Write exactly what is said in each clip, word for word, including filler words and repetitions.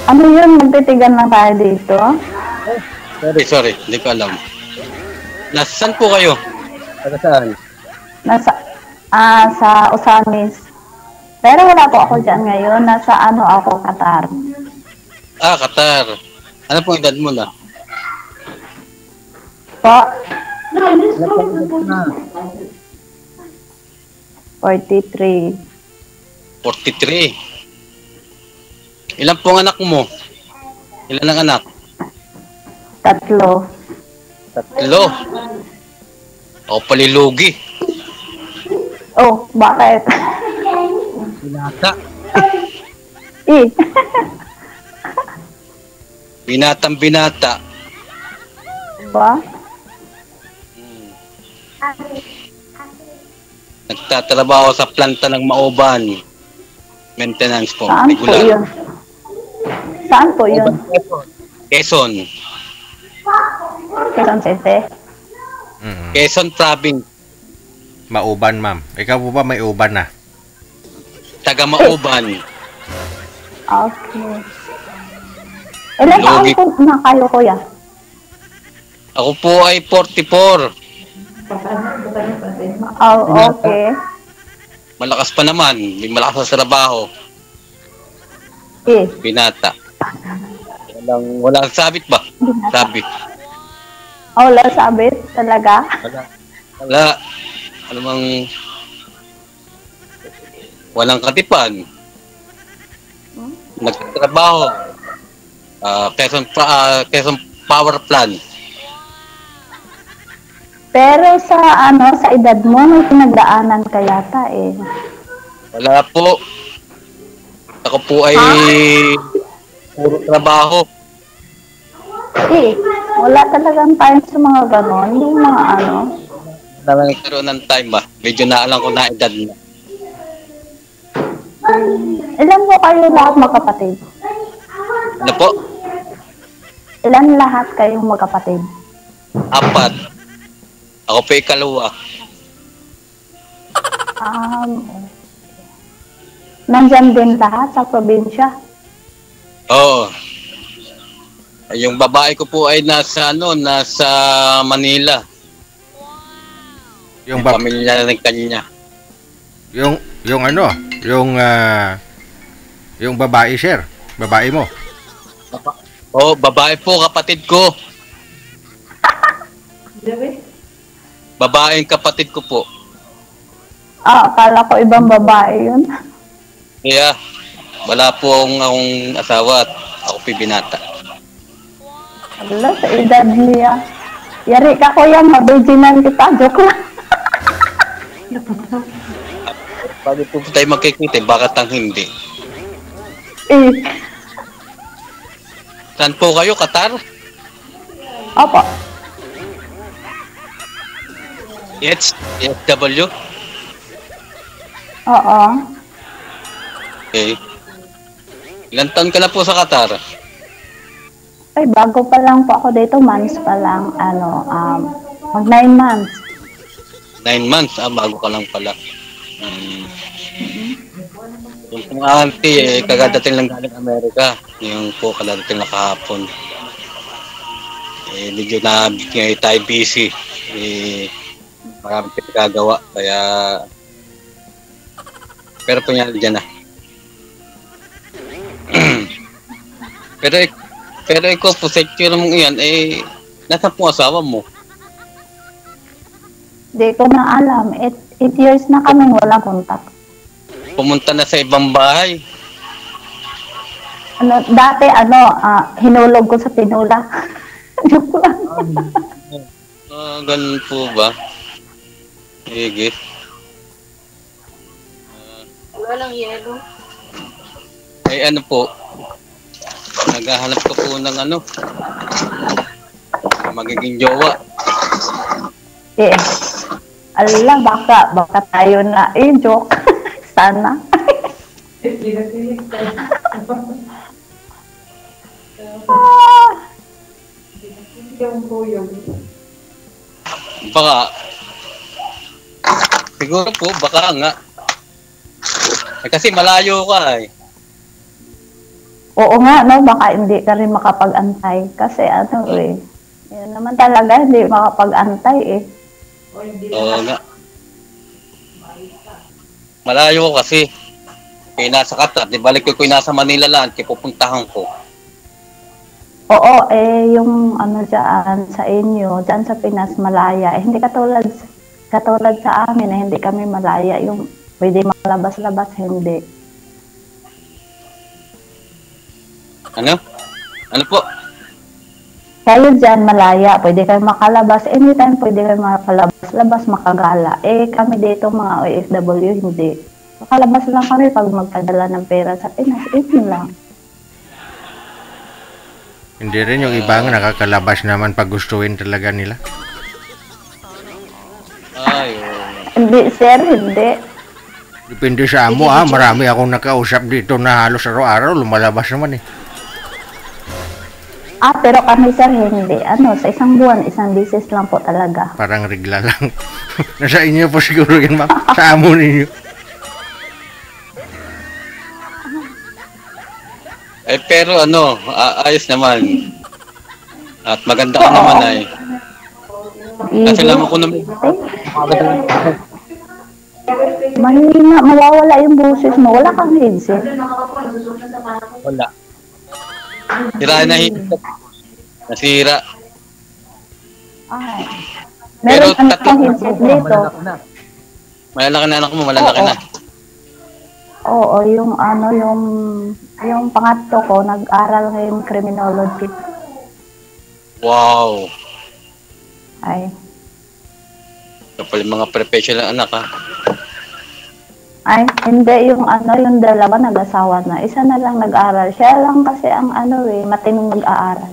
Ano yun? Magtitigan lang tayo dito? Oh, sorry, sorry. Hindi ko alam. Nasaan po kayo? Taga saan? Nasa, ah, sa Osamis. Pero wala po ako dyan ngayon. Nasa ano ako, Qatar. Ah, Qatar. Ano pong edad mo na? Po, Ano pong edad mo na? forty-three. forty-three. Ilan pong anak mo? Ilan ang anak? Tatlo. Tatlo. Ako palilugi. Oh, bakit? Binata. Eh, Binatang binata. ba? Hmm. Nagtatrabaho sa planta ng Mauban. Maintenance po. Saan po Regular. yun? Saan po yun? Quezon. Quezon City? Mm. Quezon Province. Mauban, ma'am. Ikaw po ba may uban na? Taga Mauban. Okay. Ilan taon Lugi. po na kayo, kuya? Ako po ay forty-four. Oh, okay. Malakas pa naman. May malakas sa trabaho. Eh, Binata. Walang, walang sabit ba? Sabit. oh, wala sabit talaga. Wala. Wala. Ano mang... Walang katipan. Nagtatrabaho. Uh, Quezon, uh, Quezon Power Plant. Pero sa ano, sa edad mo, may pinagdaanan ka yata eh. Wala po. Ako po ay puro trabaho. Eh, wala talagang time sa mga ganon. Yung mga ano. Wala nagkaroon ng time ba? Medyo naalang ko na edad na. Ilan mo kayo lahat magkapatid? Ano po? Ilan lahat kayong magkapatid? Apat. Ako po ikalawa. Um, nandyan din lahat sa probinsya? Oo. Yung babae ko po ay nasa ano, nasa Manila. Yung Yung ba- pamilya ng kanya. yung yung ano, yung ah, yung babae, sir. Babae mo. Oh, babae po kapatid ko. Babaeng kapatid ko po. Ah, akala ko ibang babae yun. Kaya wala po akong, akong asawa at ako po binata. Wala, sa edad niya. Yari ka kuya, mabiginan kita. Joke lang. Bago po tayo magkikita, bakit ang hindi? Eh, Saan po kayo, Qatar? opo. Yes, S W? Oo. Okay. Ilan taon ka na po sa Qatar? Ay, bago pa lang po ako dito. Months pa lang. Ano, um, mag nine months. Nine months, ah, bago ka lang pala. Hmm. Yung mga auntie, eh, kagadating lang galing Amerika. Yung po kagadating lang kahapon. Eh, medyo na ngayon tayo busy. Eh, marami pinagagawa. Kaya, pero punyal dyan na. pero, pero ikaw po, sa itsura mong iyan, eh, nasa po asawa mo? Di ko na alam. Eight, eight years na kami walang kontak. Pumunta na sa ibang bahay. Ano, dati, ano, ah, hinulog ko sa tinula. Joke lang. Ah, ganun po ba? Sige. Walang yelo. Ay ano po, naghahanap ko po ng ano, magiging jowa. Eh, ala, baka, baka tayo na. Eh, joke. Sana. ah, Baka, siguro po, baka nga. Eh, kasi malayo ka eh. Oo nga, no, baka hindi ka rin makapag-antay. Kasi ano eh, yun naman talaga, hindi makapag-antay eh. Oo nga. Malayo ko kasi. Kaya nasa Qatar, di balik ko kung nasa Manila lang, kaya pupuntahan ko. Oo, eh, yung ano dyan sa inyo, dyan sa Pinas, malaya. Eh, hindi katulad, katulad sa amin, eh, hindi kami malaya. Yung pwede makalabas-labas, hindi. Ano? Ano po? Kayo dyan, malaya, pwede kayo makalabas. Anytime pwede kayo makalabas-labas, makagala. Eh, kami dito mga O F W, hindi. Makalabas lang kami pag magpadala ng pera sa Pinas. Yun lang. Hindi rin yung ibang nakakalabas naman pag gustuin talaga nila. Ay, oh. Hindi, sir, hindi. Depende sa amo ah, marami akong nakausap dito na halos araw-araw lumalabas naman eh. Ah, pero kami, sir, hindi. Ano, sa isang buwan, isang beses lang po talaga. Parang regla lang. Nasa inyo po siguro yun ma'am, sa amo ninyo. Eh, pero ano, a- ayos naman. At maganda ka naman ay. Kasi alam ko naman. Mahina, mawawala yung boses mo. Wala kang headset. Wala. Sira na headset. Nasira. Ay. Meron Pero ano tatlo- kang headset dito. Malalaki na anak mo, malalaki Oo. na. Oo, yung ano, yung yung pangatlo ko, nag-aral ngayon criminology. Wow. Ay. Kapal yung mga professional anak ha. Ay, hindi. Yung ano, yung dalawa nag-asawa na. Isa na lang nag-aral. Siya lang kasi ang ano eh, matinong mag-aaral.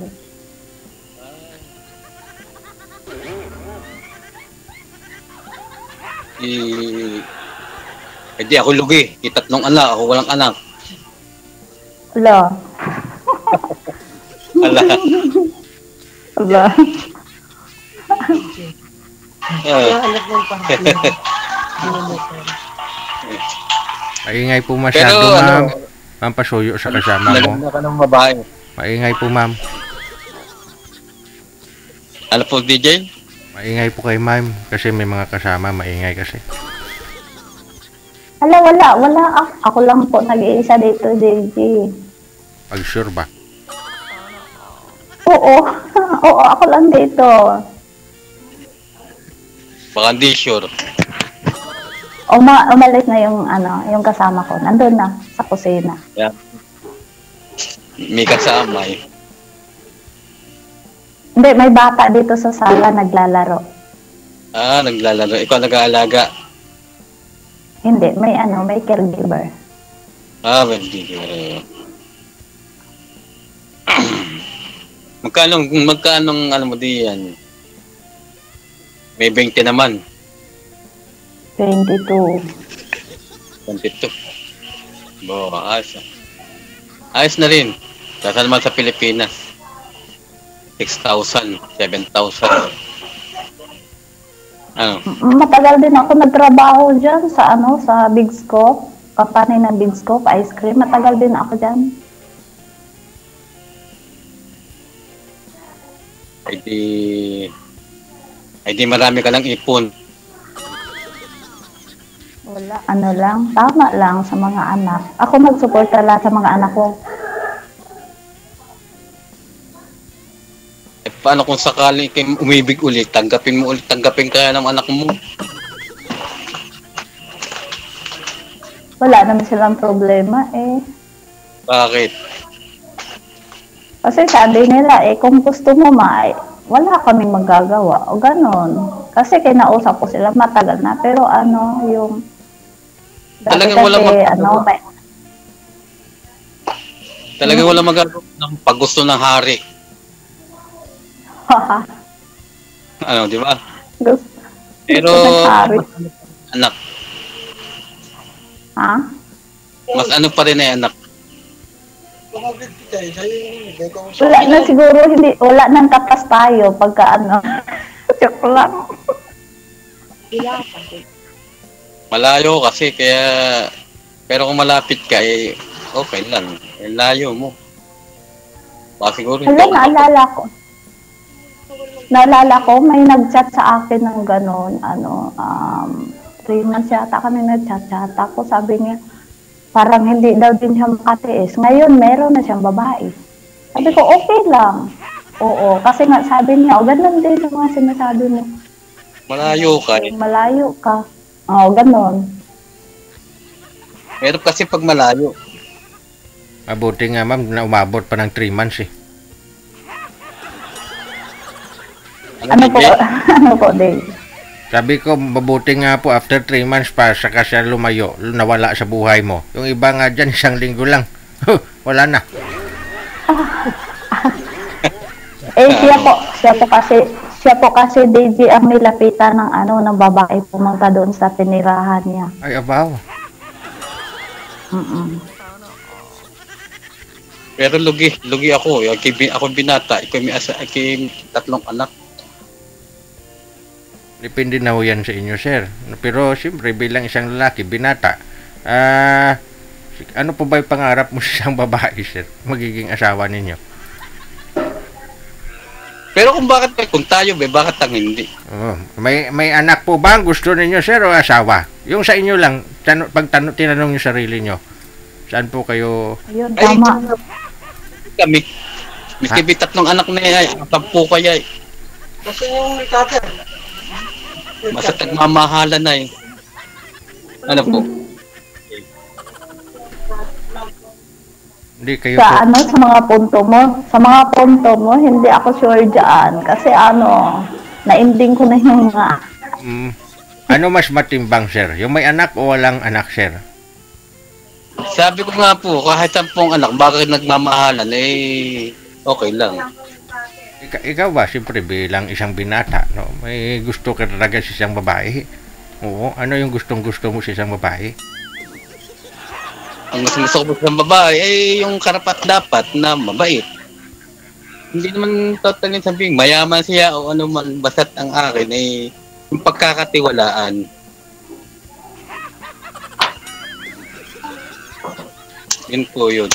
Eh, eh di ako lugi. Itatlong anak, ako walang anak. Wala. Ala. Wala. Ah. Maingay po masyado Pero, ano, ma'am. Ma'am, pasuyo sa kasama mo. Naganda ka ng babae. Maingay po ma'am. Ano po, D J? Maingay po kay ma'am kasi may mga kasama, maingay kasi. Wala, wala, wala. Ako, ako lang po nag-iisa dito, D J. Pag sure ba? Oo. Oo, ako lang dito. Baka hindi sure. Uma umalis na yung ano, yung kasama ko. Nandun na sa kusina. Yan. May kasama eh. Hindi, may bata dito sa sala naglalaro. Ah, naglalaro. Ikaw nag-aalaga. Hindi, may ano, may caregiver. Ah, hindi ko. Magkano, magkano ano mo diyan? May twenty naman. twenty-two. twenty-two. Bo, ayos. ah. Ayos na rin. Kasi naman sa Pilipinas. six thousand, seven thousand. Ano? Matagal din ako nagtrabaho dyan sa ano, sa Big Scope. Company ng Big Scope, ice cream. Matagal din ako dyan. Ay di... Ay di marami ka lang ipon. Wala. Ano lang, tama lang sa mga anak. Ako magsuporta lang sa mga anak ko. Eh, paano kung sakali kayo umibig ulit, tanggapin mo ulit, tanggapin kaya ng anak mo? Wala naman silang problema eh. Bakit? Kasi sabi nila eh, kung gusto mo ma, eh, wala kaming magagawa. O ganon. Kasi kinausap ko sila matagal na. Pero ano, yung... dati Talagang kasi, walang magagawa. ano, may, Talagang wala magagawa ng pag gusto ng hari. Ano, di ba? gusto, Pero, gusto ng hari. anak, Ha? mas ano pa rin ay anak. Wala na siguro, hindi, wala nang kapas tayo pagka ano. Joke lang. Malayo kasi, kaya, pero kung malapit ka, eh, okay lang. Eh, layo mo. Baka siguro Alam, ikaw. naalala ko. Naalala ko, may nag-chat sa akin ng gano'n, ano, um, three months yata kami nag-chat-chat. Tapos sabi niya, parang hindi daw din siya makatiis. Ngayon, meron na siyang babae. Sabi ko, okay lang. Oo, kasi nga sabi niya, o ganun din yung mga sinasabi mo. Malayo ka eh. Malayo ka. Oo, ganun. Pero kasi pag malayo, Mabuti nga ma'am na umabot pa ng three months eh. Ano po, Dave? ano po, Dave? Sabi ko, mabuti nga po after three months pa, saka siya lumayo, nawala sa buhay mo. Yung iba nga dyan, isang linggo lang. Wala na. Eh, siya po, siya po kasi, siya po kasi, D J, ang nilapitan ng ano, ng babae pumunta doon sa tinirahan niya. Ay, abaw. Mm-mm. pero lugi, lugi ako. Yung kay- Ako binata, ikaw may asa, kay tatlong anak. Depende na ho yan sa inyo, sir. Pero siyempre, bilang isang lalaki, binata, ah, ano po ba yung pangarap mo sa isang babae, sir? Magiging asawa ninyo? Pero kung bakit, kung tayo ba, bakit ang hindi? Oh, may may anak po ba ang gusto ninyo, sir, o asawa? Yung sa inyo lang, tano, pag tano, tinanong nyo sarili nyo, saan po kayo... Ayun, Ay, tama. Kami, miski may tatlong anak na yan, tampo kaya eh. Kasi yung rekata. Basta nagmamahala na eh. Ano po? Hindi kayo po... Sa ano, sa mga punto mo, sa mga punto mo, hindi ako sure dyan. Kasi ano, nainding ko na yung mga, Mm, ano mas matimbang, sir? Yung may anak o walang anak, sir? Sabi ko nga po, kahit sampung anak, bakit nagmamahalan, eh, okay lang. Ika, ikaw ba, siyempre, bilang isang binata, no? May gusto ka talaga sa isang babae? Oo, ano yung gustong-gusto mo sa isang babae? Ang mas gusto ko sa babae, eh, yung karapat dapat na mabait. Hindi naman totally sabihin, mayaman siya o ano man, basta't ang akin, eh, yung pagkakatiwalaan. Yun po yun.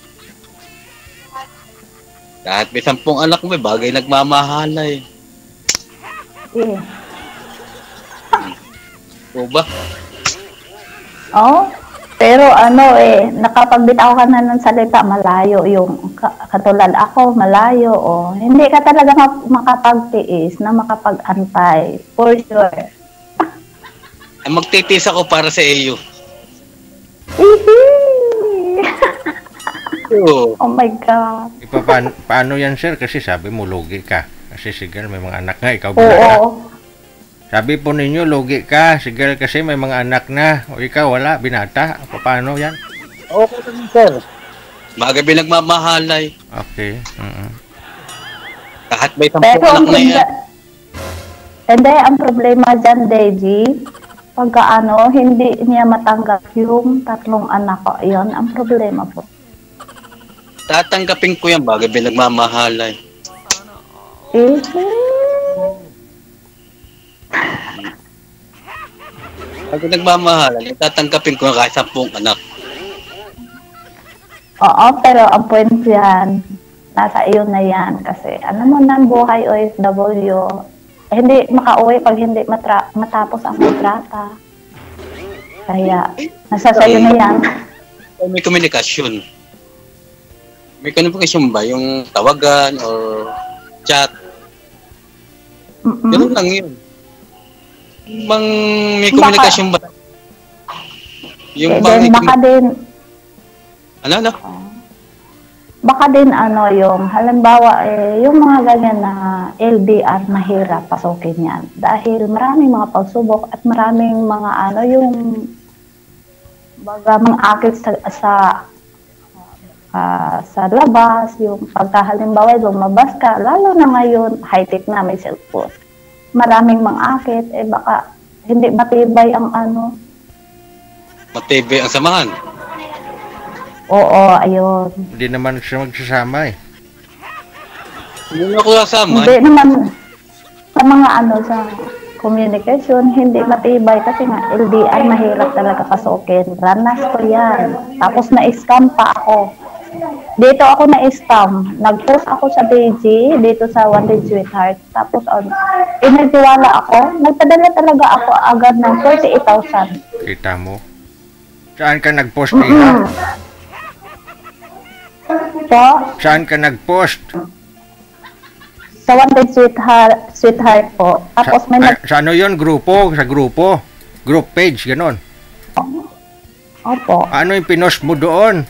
Kahit may sampung anak mo, eh, bagay nagmamahala eh. eh. O ba? Oh, pero ano eh, nakapagbitaw ka na ng salita, malayo yung, ka- katulad ako, malayo, oh. Hindi ka talaga ma- makapagtiis na makapag-antay, for sure. Ay, magtitis ako para sa iyo. Ihi! Oo. Oh my God. Ipa, paano, paano yan, sir? Kasi sabi mo, lugi ka. Kasi sigal, may mga anak nga, ikaw binata. Oo. Sabi po ninyo, lugi ka. Sigal kasi may mga anak na. O ikaw, wala, binata. Paano yan? Okay lang, sir. Bagay pinagmamahalay. Okay. Mm-mm. Kahit may sampung Pero anak ang na yan. problema, hindi, ang problema dyan, Deji, pagka ano, hindi niya matanggap yung tatlong anak ko, yun ang problema po. Tatanggapin ko yan, bagay pinagmamahalay. Eh, Bagay nagmamahalay, tatanggapin ko yan kahit sampung anak. oo, pero ang point yan, nasa iyo na yan. Kasi ano mo na ang buhay O F W, eh, hindi makauwi pag hindi matra- matapos ang kontrata. Kaya, nasa sayo na yan. May komunikasyon. May komunikasyon ba? Yung tawagan or chat? Mm-mm. Ganun lang yun. Bang may komunikasyon ba? Yung Eh, bang then, baka din, ano ano? baka din ano yung, halimbawa eh, yung mga ganyan na L D R mahirap pasukin yan. Dahil maraming mga pagsubok at maraming mga ano yung baga mga akit sa, sa ah, sa labas, yung pagkahalimbawa lumabas ka, lalo na ngayon, high-tech na may cellphone. Maraming mga akit, eh baka hindi matibay ang ano. Matibay ang samahan. Oo, ayun. Hindi naman siya magsasama eh. Hindi ako kasama. Hindi naman sa mga ano sa communication, hindi matibay kasi nga L D R mahirap talaga pasukin. Ranas ko yan. Tapos na-scam pa ako dito ako na-scam. Nag-post ako sa B G, dito sa Wanted Sweetheart. Tapos, um, inagtiwala ako. Nagpadala talaga ako agad ng forty-eight thousand. Kita mo. Saan ka nag-post, Iha? So, Saan ka nag-post? sa Wanted Sweetheart, Sweetheart po. Tapos, may Sa, nag... ah, sa ano yun? Grupo? Sa grupo? Group page, ganon. Opo. Ano yung pinost mo doon?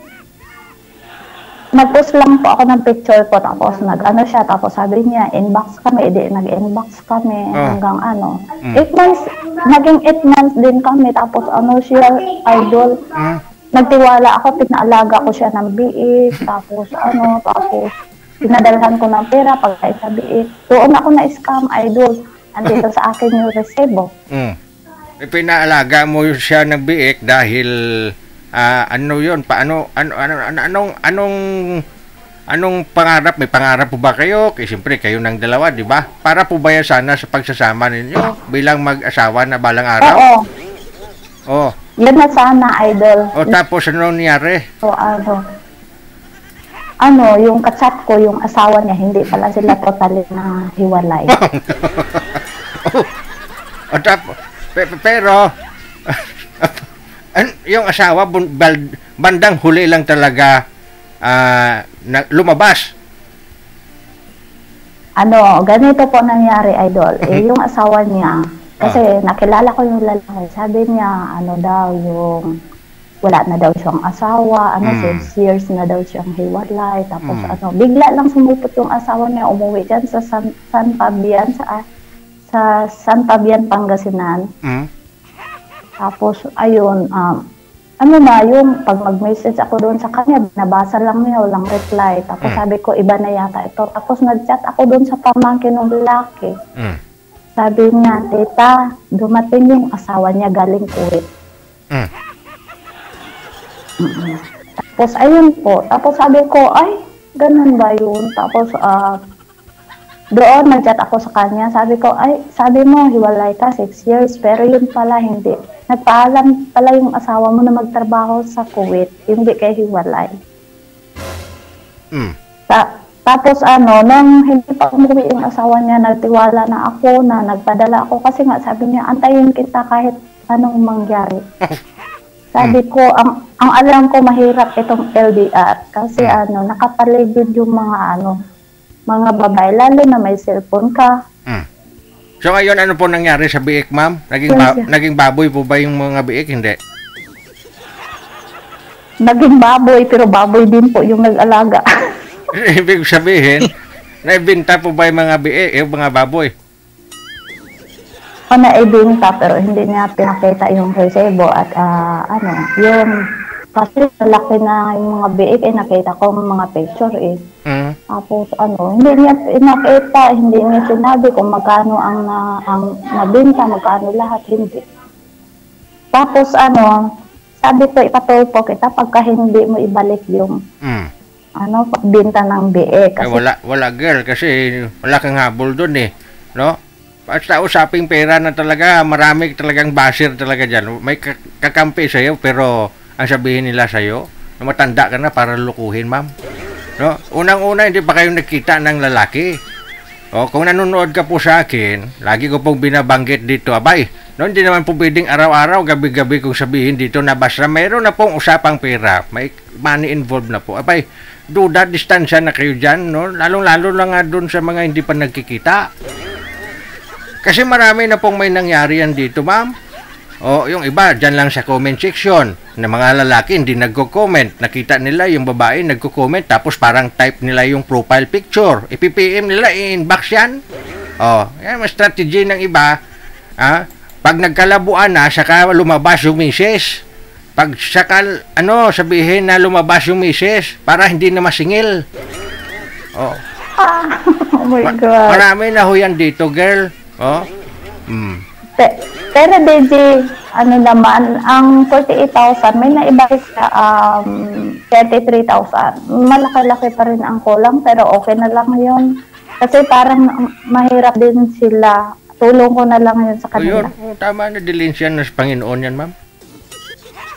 Nag-post lang po ako ng picture po. Tapos, nag-ano siya. Tapos, sabi niya, inbox kami. Edi, nag-inbox kami Oh. hanggang ano. Mm. Eight months, naging eight months din kami. Tapos, ano siya, idol. Hmm? Nagtiwala ako, pinaalaga ko siya ng biik, tapos ano, tapos pinadalhan ko ng pera pag sa biik. Doon ako na-scam, idol. Andito sa akin yung resibo. Hmm. E, pinaalaga mo siya ng biik dahil ah, ano yun? Paano, ano, ano, ano, anong, anong, anong pangarap? May pangarap po ba kayo? Kasi siyempre, kayo ng dalawa, di ba? Para po ba yan sana sa pagsasama ninyo bilang mag-asawa na balang araw? Oo, Oh. yan na sana, idol. O tapos ano nangyari? So, ano, ano, yung kachat ko, yung asawa niya, hindi pala sila totally na hiwalay. oh. O tapos, pe- pe- pero, an- yung asawa, bun- bal- bandang huli lang talaga ah, na, lumabas. Ano, ganito po nangyari, idol. Eh, yung asawa niya, kasi nakilala ko yung lalaki, sabi niya, ano daw, yung wala na daw siyang asawa, ano, Mm. six years na daw siyang hiwalay, tapos Mm. ano, bigla lang sumupot yung asawa niya, umuwi dyan sa San, San Fabian, sa, sa San Fabian, Pangasinan. Hmm? Tapos, ayun, um, ano na, yung pag mag-message ako doon sa kanya, nabasa lang niya, walang reply. Tapos Mm. sabi ko, iba na yata ito. Tapos nag-chat ako doon sa pamangkin ng lalaki. Hmm. Sabi niya, tita, dumating yung asawa niya galing Kuwait. Hmm. Mm-mm. Tapos, ayun po. Tapos sabi ko, ay, ganun ba yun? Tapos, ah, doon, nag-chat ako sa kanya. Sabi ko, ay, sabi mo, hiwalay ka, six years. Pero yun pala, hindi. Nagpaalam pala yung asawa mo na magtrabaho sa Kuwait. Hindi kayo hiwalay. Hmm. Ta- tapos ano, nung hindi pa umuwi yung asawa niya, nagtiwala na ako, na nagpadala ako. Kasi nga, sabi niya, antayin kita kahit anong mangyari. Sabi ko, ang ang alam ko mahirap itong L D R kasi ano, nakapaligid yung mga ano, mga babae, lalo na may cellphone ka. Hmm. So ngayon, ano po nangyari sa biik, ma'am? Naging, ba- Yes, sir. naging baboy po ba yung mga biik? Hindi. Naging baboy, pero baboy din po yung nag-alaga. Ibig sabihin, naibinta po ba yung mga biik, yung mga baboy? O naibinta, pero hindi niya pinakita yung resibo at ah, ano, yung kasi malaki na yung mga biik, eh nakita ko yung mga picture eh. Hmm. Tapos ano, hindi niya pinakita, hindi niya sinabi kung magkano ang na, ang nabenta, magkano lahat, hindi. Tapos ano, sabi ko ipatulpo kita pagka hindi mo ibalik yung Hmm. ano, pagbenta ng biik. Eh, Kasi wala, wala girl kasi wala kang habol doon eh. No? Basta usaping pera na talaga, marami talagang basir talaga dyan. May ka- kakampi sa'yo pero ang sabihin nila sa'yo, na matanda ka na para lukuhin, ma'am. No? Unang-una, hindi pa kayo nakita ng lalaki. O, kung nanonood ka po sa akin, lagi ko pong binabanggit dito, abay, no, hindi naman po pwedeng araw-araw, gabi-gabi kong sabihin dito na basta mayroon na pong usapang pera, may money involved na po. Abay, duda, distansya na kayo dyan, no? Lalong-lalo lang nga doon sa mga hindi pa nagkikita. Kasi marami na pong may nangyari yan dito, ma'am. O, yung iba, dyan lang sa comment section, na mga lalaki hindi nagko-comment. Nakita nila yung babae nagko-comment, tapos parang type nila yung profile picture. I P P M nila, i-inbox yan. O, yan, may strategy ng iba. Ah, pag nagkalabuan na, saka lumabas yung misis. Pag saka, ano, sabihin na lumabas yung misis, para hindi na masingil. O, oh my ma- God. marami na ho yan dito, girl. Oh. Mm. Pe- pero D J, ano naman, ang forty-eight thousand, may naibalik sa um, thirty-three thousand. Malaki-laki pa rin ang kulang, pero okay na lang yun. Kasi parang mahirap din sila. Tulong ko na lang yun sa O yun, kanila. oh, tama na dilinsyan na sa Panginoon yan, ma'am.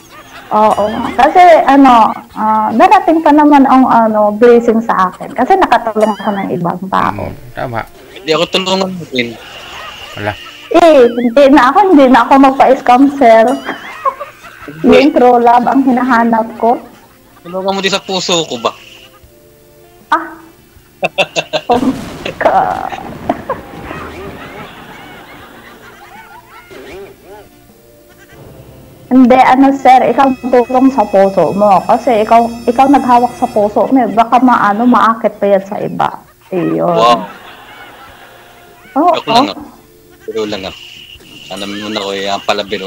Oo. Kasi ano, ah, darating pa naman ang ano, blessing sa akin. Kasi nakatulong ako ng ibang tao. Mm, tama. Hindi ako tulungan mo din. Wala. Eh, hindi na ako, hindi na ako magpa-scam, sir. Yung true love ang hinahanap ko. Tulungan mo din sa puso ko ba? Ah! Oh my God. Hindi, ano sir, ikaw tulong sa puso mo. Kasi ikaw ikaw naghawak sa puso mo. eh. Baka maano, maakit pa yan sa iba. Ayun. Wow. Oo. Joke lang ako. Biro lang ako. Sana muna ko yung pala biro.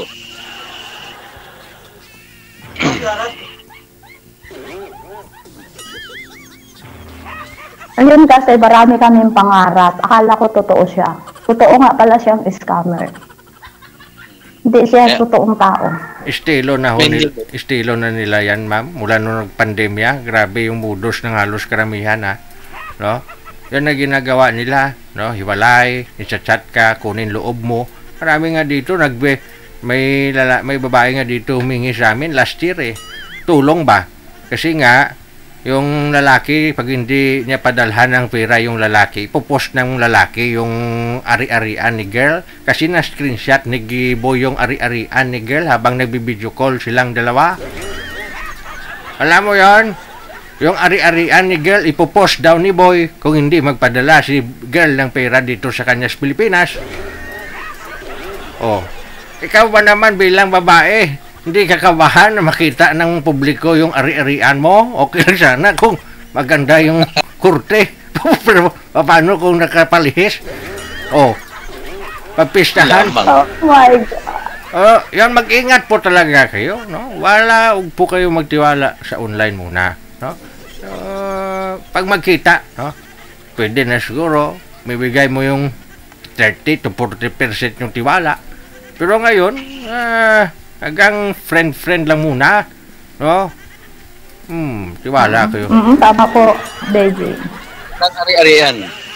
Ayun kasi marami kaming pangarap. Akala ko totoo siya. Totoo nga pala siyang scammer. Hindi siya Yeah. totoong tao. Estilo na ho, Hindi. nil- estilo na nila yan, ma'am. Mula nung nagpandemya, grabe yung modus ng halos karamihan, ha. No? Yan na ginagawa nila, no? Hiwalay, i-chat ka, kunin loob mo. Marami nga dito, nagbe, may, lala, may babae nga dito humingi sa amin last year, eh. Tulong ba? Kasi nga, yung lalaki, pag hindi niya padalhan ng pera yung lalaki, ipopost ng lalaki yung ari-arian ni girl. Kasi na-screenshot ni Gibo yung ari-arian ni girl habang nagbibideo call silang dalawa. Alam mo yon? Yung ari-arian ni girl, ipopost daw ni boy kung hindi magpadala si girl ng pera dito sa kanya sa Pilipinas. Oh, ikaw ba naman bilang babae, hindi kakabahan na makita ng publiko yung ari-arian mo? Okay lang sana kung maganda yung kurte. Pero paano kung nakapalihis? Oh, papistahan. Lamang. Oh my God. Oh, yan, mag-ingat po talaga kayo, no? Wala, huwag po kayo magtiwala sa online muna, no? Uh, pag magkita, no? Pwede na siguro, may bigay mo yung thirty to forty percent yung tiwala. Pero ngayon, ah, hanggang friend-friend lang muna, no? Hmm, tiwala kayo. Mm, tama po, Daisy. Ang ari-arian.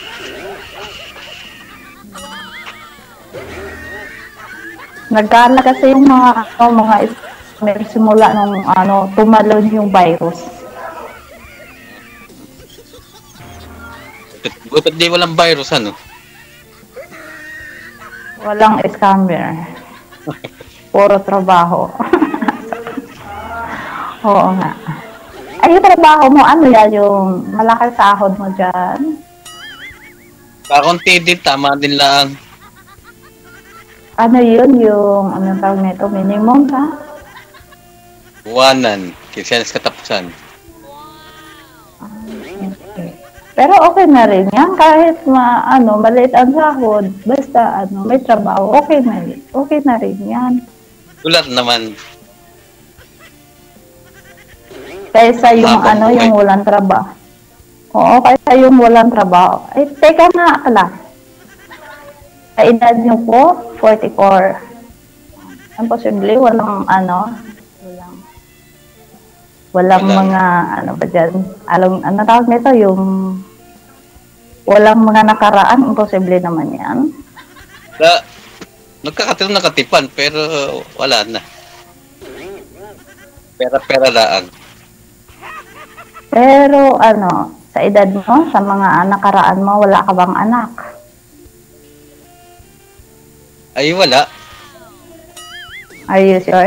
Nagkala kasi yung mga ano, mga scammer simula nung ano, tumalon yung virus. Butit di walang virus, ano? Walang scammer. Puro trabaho. Oo nga. Ay, yung trabaho mo, ano yan, yung malaki sahod mo dyan? Kakunti din, tama din lang. Ano yun, yung, ano tawag nito, minimum, ha? Buwanan. Kinsenas katapusan. Okay. Pero okay na rin yan, kahit ma, ano, maliit ang sahod, basta, ano, may trabaho, okay na rin. Okay na rin yan. Gulat naman. Kaysa yung, Habang ano, buhay. yung walang trabaho. Oo, kaysa yung walang trabaho. Ay, teka nga, kala. Sa edad niyo po, forty-four. Ang posible, walang, ano, walang, walang Walang. mga, ano ba dyan, alam, ano tawag nito, yung, walang mga nakaraan, imposible naman yan. Na, nagkakatilang nakatipan, pero wala na. Pera-pera laang. Pero, ano, sa edad mo, sa mga nakaraan mo, wala ka bang anak? Ay, wala. Are you sure?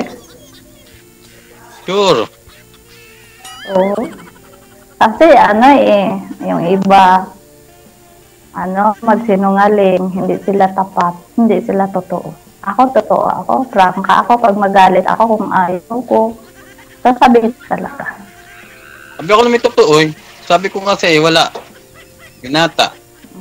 Sure. Oo. Kasi ano eh, yung iba, ano, magsinungaling, hindi sila tapat, hindi sila totoo. Ako totoo ako, prangka ako, pag magalit ako kung ayaw ko, sasabihin talaga. Sabi ako naman totoo eh. Sabi ko nga sa'yo, wala. Ginata.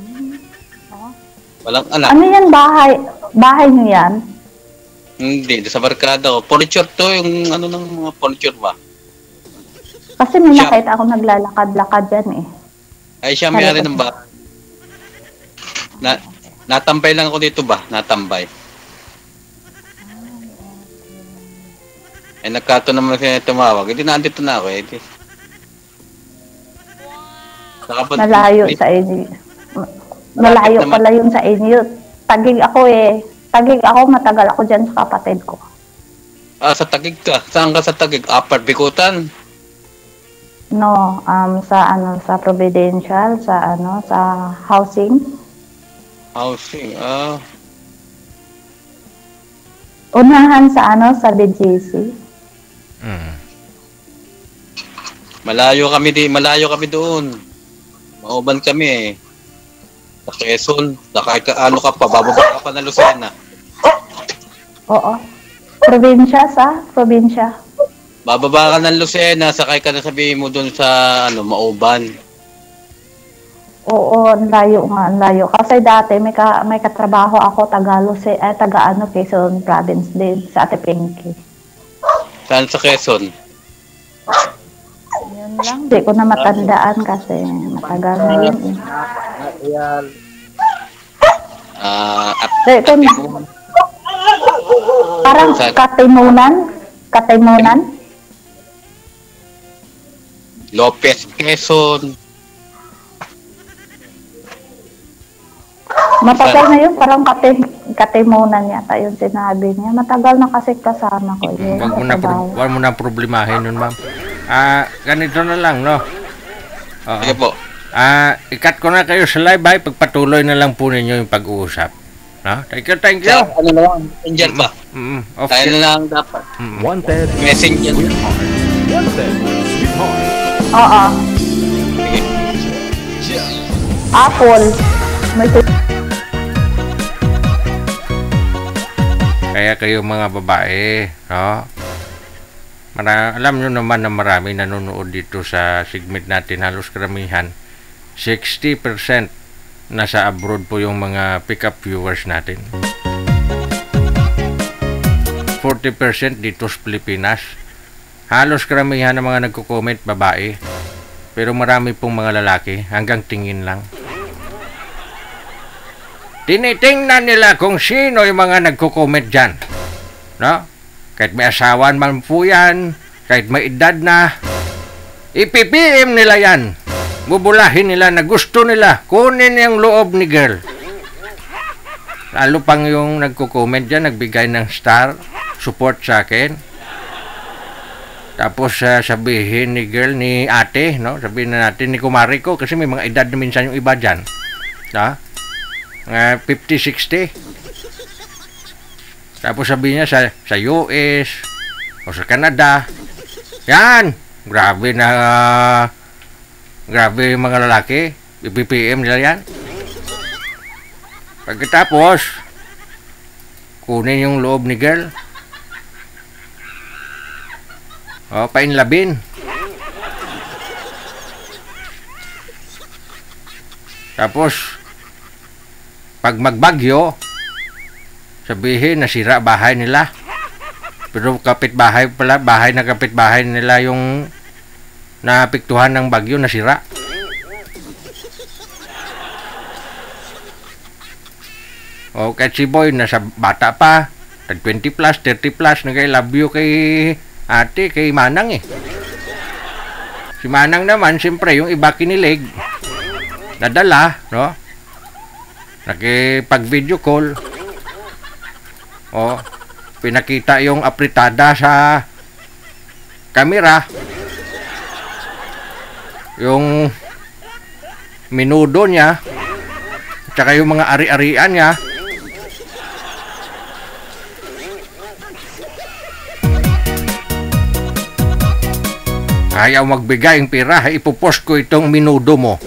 Walang anak. Ano yan bahay? Bahay niyo yan? Hindi, sa barkada ko. Furniture to, yung ano ng mga furniture ba? Kasi may Siya. nakita ako naglalakad-lakad dyan eh. Ay, siya may-ari ng bahay. Na, natambay lang ako dito ba? Natambay. Eh, nagkato naman siya tumawag. Hindi na, andito na ako eh. Di- Nakapag- Malayo di- sa inyo. Malayo naman. pala yun sa inyo. Tagig ako eh. Tagig ako, matagal ako dyan sa kapatid ko. Ah, sa Taguig ka. Saan ka sa Taguig? Upper Bikutan? No, um, sa ano, sa Providential, sa ano, sa housing. Housing, ah. Unahan sa ano, sa B G C. Mm. Malayo kami di, malayo kami doon. Mauban kami eh. Sa Quezon, sa kahit ka, ano ka pa, bababa ka pa na Lucena. Oo. Probinsya sa, probinsya. Bababa ka ng Lucena, sakay ka na sabihin mo doon sa, ano, Mauban. Oo, ang layo nga, ang layo. Kasi dati may ka, may katrabaho ako taga Luce, eh, taga ano, Quezon Province din, sa Ate Pinky. Saan sa Quezon? Yun lang, di ko na matandaan kasi matagal na yun eh. Ah, at, Di, kung, parang Katimunan, Katimunan. Lopez, Quezon. Matagal na yun, parang katim, Katimunan yata yung sinabi niya. Matagal na kasi kasama ko yun. Wag mo na pro- wag mo na problemahin nun, ma'am. Ah, ganito na lang, no? Oo. Sige po. Ah, ikat ko na kayo sa live ay pagpatuloy na lang po ninyo yung pag-uusap. No? Thank you, thank you. Sa, ano na lang, messenger pa. Mm, off Kaya na lang dapat. Mm. Wanted, Messenger. sweetheart. Wanted, sweetheart. Oo. Apple. May Kaya kayo mga babae, no? Mara, alam nyo naman na marami nanonood dito sa segment natin, halos karamihan. sixty percent nasa abroad po yung mga pick-up viewers natin. forty percent dito sa Pilipinas. Halos karamihan ng mga nagko-comment babae. Pero marami pong mga lalaki, hanggang tingin lang. Tinitingnan nila kung sino yung mga nagko-comment dyan. No? Kahit may asawan man po yan, kahit may edad na, ipi-P M nila yan. Bubulahin nila na gusto nila, kunin yung loob ni girl. Lalo pang yung nagko-comment dyan, nagbigay ng star, support sa akin. Tapos uh, sabihin ni girl, ni ate, no? Sabihin na natin ni kumari ko, kasi may mga edad na minsan yung iba dyan. No? Uh, fifty sixty. Tapos sabi niya sa, sa U S o sa Canada. Yan! Grabe na uh, grabe yung mga lalaki. B P M nila yan. Pagkatapos kunin yung loob ni girl. O, painlabin. Tapos pag magbagyo, sabihin nasira bahay nila. Pero kapitbahay pala, bahay na kapitbahay nila yung naapektuhan ng bagyo, nasira. O kahit si boy, nasa bata pa, tag twenty plus, thirty plus, nag-I love you kay ate, kay Manang eh. Si Manang naman, siyempre, yung iba kinilig, nadala, no? Nakipag-video call. O, pinakita yung apritada sa camera. Yung minudo niya, tsaka yung mga ari-arian niya. Ayaw magbigay ng pera, ipopost ko itong minudo mo.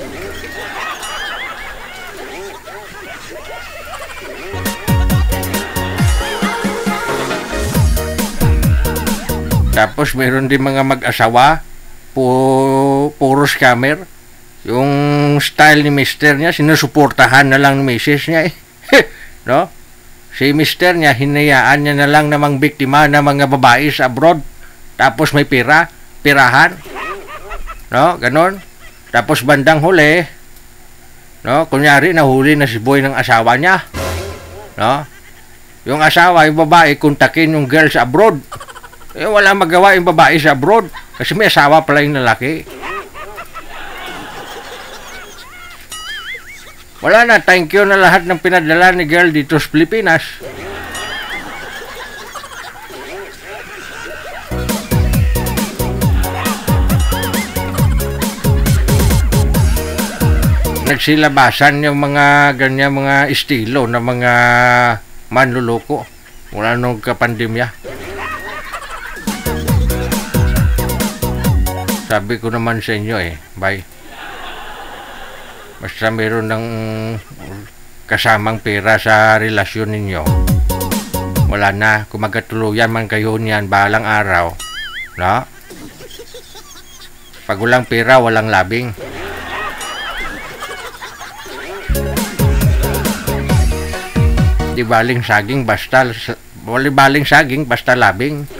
Tapos mayroon din mga mag-asawa, pu puro scammer. Yung style ni mister niya, sinusuportahan na lang ni misis niya eh. No? Si mister niya, hinayaan niya na lang namang biktima ng mga babae sa abroad. Tapos may pira, pirahan. No? Ganon. Tapos bandang huli, no? Kunyari, nahuli na si boy ng asawa niya. No? Yung asawa, yung babae, kontakin yung girl sa abroad. Eh, wala magawa yung babae sa abroad. Kasi may asawa pala yung lalaki. Wala na, thank you na lahat ng pinadala ni girl dito sa Pilipinas. nagsilabasan yung mga ganyan mga estilo ng mga manluloko mula nung kapandemya. Sabi ko naman sa inyo eh, bye. Basta meron ng kasamang pera sa relasyon ninyo, wala na. Kung magkatuluyan man kayo niyan balang araw, no? Pag walang pera, walang labing. Di baling saging basta, wali baling saging basta labing.